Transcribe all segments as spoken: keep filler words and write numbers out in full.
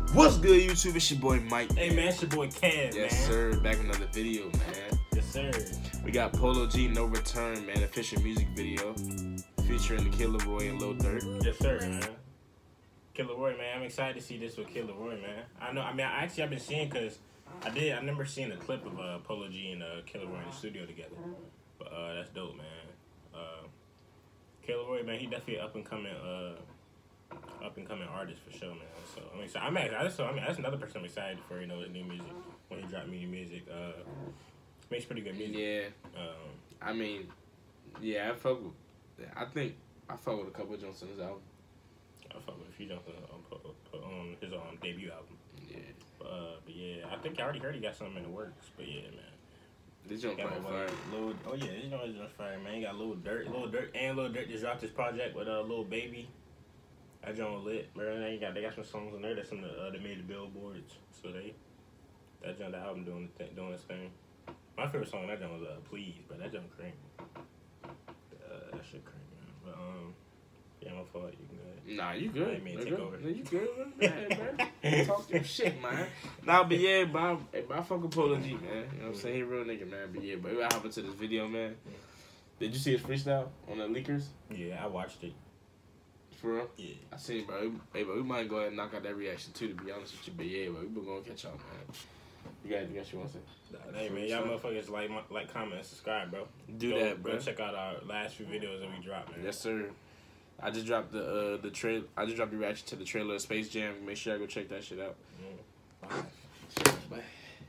What's good, YouTube? It's your boy Mike. Hey man, it's your boy Kev. Yes, man. sir. Back with another video, man. Yes, sir. We got Polo G No Return, man. Official music video featuring the Kid LAROI and Lil Durk. Yes, sir, man. Kid LAROI, man. I'm excited to see this with Kid LAROI, man. I know. I mean, I actually I've been seeing because I did. I never seen a clip of uh, Polo G and uh, Kid LAROI in the studio together. But uh, that's dope, man. Uh, Kid LAROI, man. He definitely an up and coming. Uh, Up and coming artist for sure, man. So I mean, so I'm excited. So I mean, that's another person I'm excited for. You know, new music when he dropped new music. Uh, makes pretty good music. Yeah. Um, I mean, yeah, I fuck with. I think I fuck with a couple of Jones on his album. I fuck with a few Jones on, on, on his um, debut album. Yeah. But, uh, but yeah, I think I already heard he got something in the works. But yeah, man. This joint probably fire. Lil, oh yeah, this joint is just fire, man. He got Lil Durk, Lil Durk, and Lil Durk just dropped his project with a uh, Lil Baby. That joint lit, man. They got they got some songs in there that's some uh, they made the billboards, so they that joint the album doing the thing, doing its thing. My favorite song on that joint was uh, "Please," but that joint cream. Uh, that shit cream, man. But um, yeah, my fault. You good? Nah, you good. I mean, you take good. over. You good, man, man. Talk your shit, man. Nah, but yeah, but I, but I fuck with Polo G, man. You know what I'm saying? He a real nigga, man. But yeah, but we gotta hop into this video, man. Did you see his freestyle on the Leakers? Yeah, I watched it. For real? Yeah. I seen, bro. Hey, bro, we might go ahead and knock out that reaction too, to be honest with you. But yeah, bro, we been gonna catch y'all, man. You got anything else you want to say? Hey, man, y'all motherfuckers like, like, comment, and subscribe, bro. Do go, that, bro. Go check out our last few videos that we dropped, man. Yes, sir. I just dropped the uh, the trail. I just dropped the reaction to the trailer of Space Jam. Make sure y'all go check that shit out. Mm. Bye. Bye.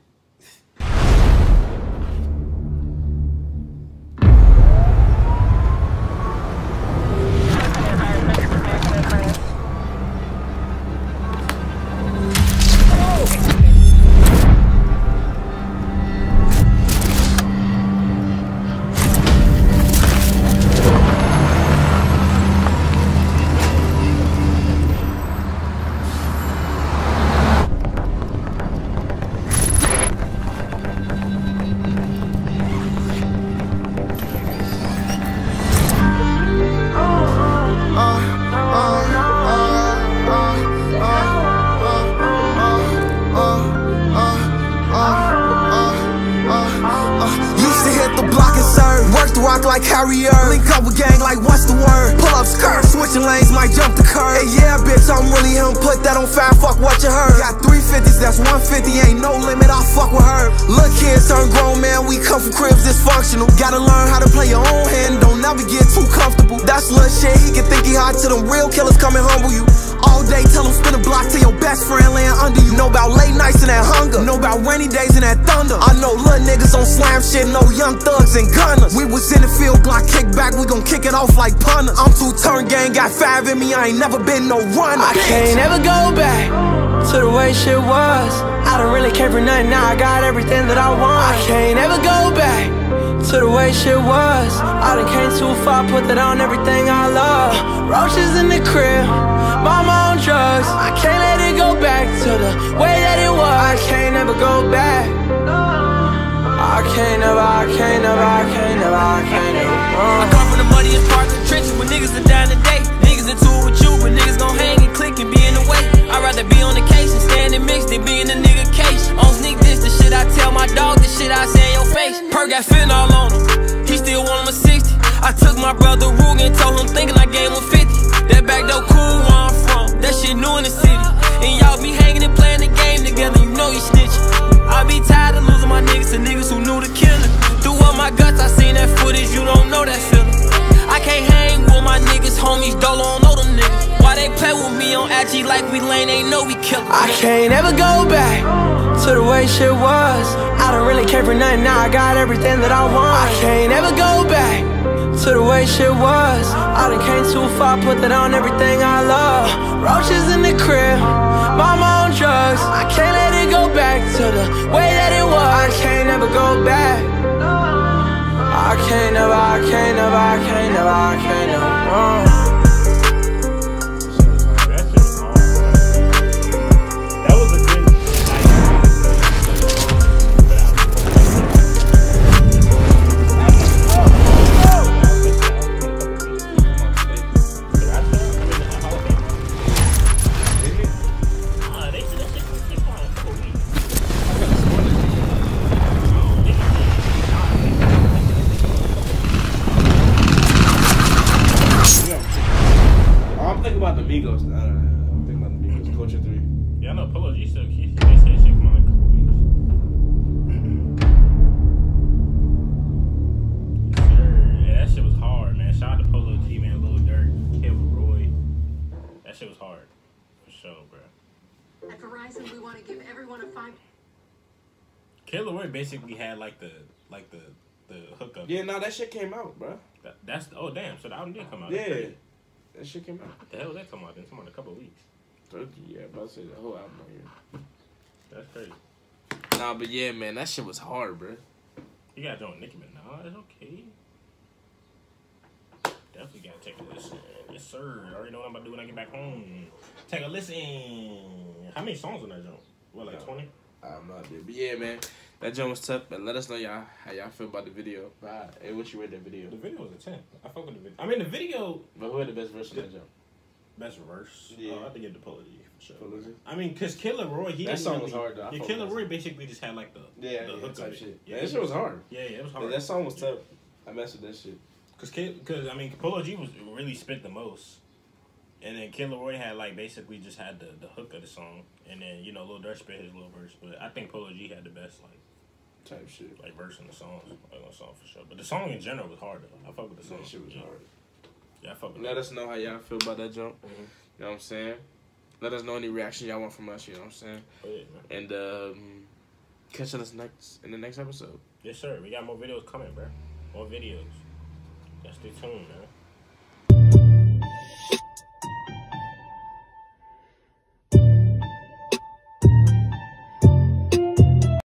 Rock like carrier, link up with gang like what's the word? Pull up skirt, switching lanes might jump the curb. Hey yeah, bitch, I'm really him. Put that on fire, fuck what you heard. Got three fifties, that's one fifty, ain't no limit. I fuck with her. Look kids turn grown, man. We come from cribs dysfunctional. Gotta learn how to play your own hand. Don't never get too comfortable. That's little shit. He can think he hot till them real killers come and humble you. All day, tell him spin a block till your best friend laying under you. Know about late nights and that hunger. Know about rainy days and that thunder. I know little niggas on slam shit. Know young thugs and gunners. We was in the field, block kick back. We gon' kick it off like punters. I'm two-turn gang, got five in me. I ain't never been no runner. I can't ever go back to the way shit was. I don't really care for nothing. Now I got everything that I want. I can't ever go back to the way shit was. I done came too far, put that on everything I love. Roaches in the crib, mama on drugs. I can't let it go back to the way that it was. I can't ever go back. I can't never, I can't never, I can't never, I can't never. Uh. I come from the muddiest parts of the trenches when niggas are down today. Niggas into it with you, but niggas gon' hang and click and be in the way. I'd rather be on the case and stand and mix than be in the nigga case. On sneak this, the shit I tell my dog, the shit I say in your face. Per got fentanyl on him, he still want him a sixty. I took my brother Ruger and told him thinking I gave him fifty. That back door cool where I'm from, that shit new in the city. And y'all be hanging and playing the game together, you know you snitching. I be tired of losing my niggas to niggas who knew the killer. Through all my guts, I seen that footage, you don't know that feeling. I can't hang with my niggas, homies, Dolo don't know them niggas. Why they play with me on I G like we lame, they know we killers. I can't ever go back to the way shit was. I don't really care for nothing, now I got everything that I want. I can't ever go back to the way shit was. I done came too far, put that on everything I love. Roaches in the crib, mama on drugs. I can't let it go back to the way that it was. I can't ever go back. I can't never, I can't never, I can't never, I can't never. Uh. They Migos. I don't know. I'm thinking about the Migos. Culture three. Yeah, I know Polo G still. He, they said shit come out in a couple weeks. Yes, sir. Yeah, that shit was hard, man. Shout out to Polo G, man. Lil Durk, Kid Roy. That shit was hard. For sure, bro. At Verizon, we want to give everyone a five. Kid Roy basically had like the like the the hookup. Yeah, no, that shit came out, bro. That, that's oh damn. So the album did come out. Yeah, that shit came out. What the hell did that come out? Then come out in a couple of weeks. Yeah, about to say the whole album right here. That's crazy. Nah, but yeah, man, that shit was hard, bro. You gotta join Nicki Minaj. It's okay. Definitely gotta take a listen. Yes, sir. I already know what I'm about to do when I get back home. Take a listen. How many songs on that joint? What, like twenty? I'm not there, but yeah, man, that joint was tough. But let us know y'all how y'all feel about the video. Right. Hey, what you rate that video? The video was a ten. I fuck with the video. I mean, the video. But who had the best verse on that joint? Best verse. Yeah. Oh, I think it the Polo G for sure. Polo G? I mean, cause Killer Roy, he That didn't song really, was hard, though. I Yeah, fuck Killer with Roy basically just had like the Yeah, the yeah, hook type of it. shit. Yeah, Yeah, that shit was hard. Yeah, yeah, it was Yeah, hard. that song was tough. I messed with that shit. Cause Kid, cause I mean, Polo G was really spit the most, and then Killer Roy had like basically just had the, the hook of the song, and then you know Lil Durk spit his little verse, but I think Polo G had the best like Type shit. like verse in the song, like on song for sure. But the song in general was hard though. I fuck with the song. That shit was yeah. hard. Yeah, I fuck with Let that. us know how y'all feel about that jump. Mhm. You know what I'm saying? Let us know any reaction y'all want from us. You know what I'm saying? Oh, yeah, man. And um, catch us next in the next episode. Yes, sir. We got more videos coming, bro. More videos. Just stay tuned, man.